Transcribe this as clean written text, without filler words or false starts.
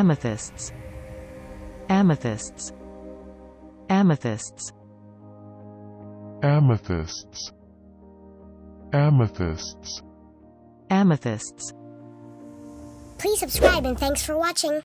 amethysts, amethysts, amethysts, amethysts, amethysts. amethysts. Please subscribe and thanks for watching.